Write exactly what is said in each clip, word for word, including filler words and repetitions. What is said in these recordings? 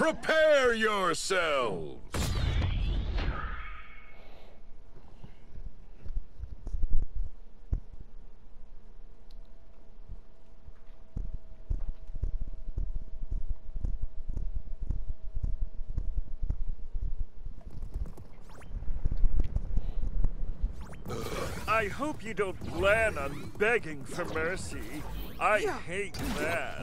Prepare yourselves! I hope you don't plan on begging for mercy. I hate that.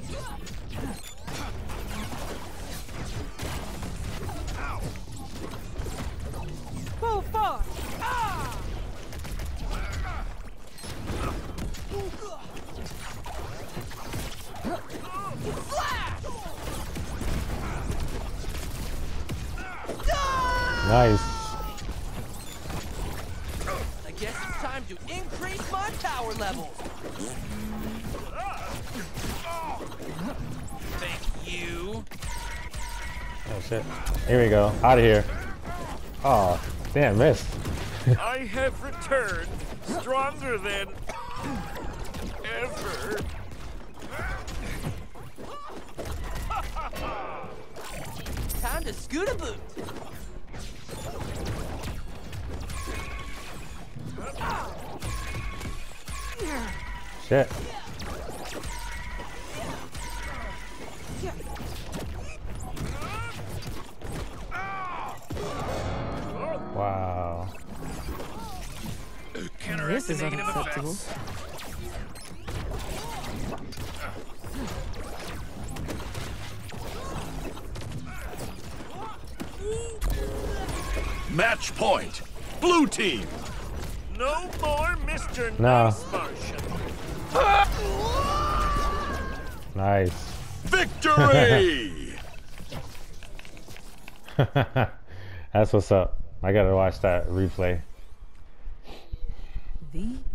Ow. Full force! Ah! Nice. I guess it's time to increase my power level. Thank you. Oh shit. Here we go. Out of here. Oh, damn, missed. I have returned stronger than ever. Time to scoot a boot. Shit. Wow. This is unacceptable. Match point! Blue team! No more Mister No. Nice Martian. Nice. Victory! That's what's up. I gotta watch that replay. The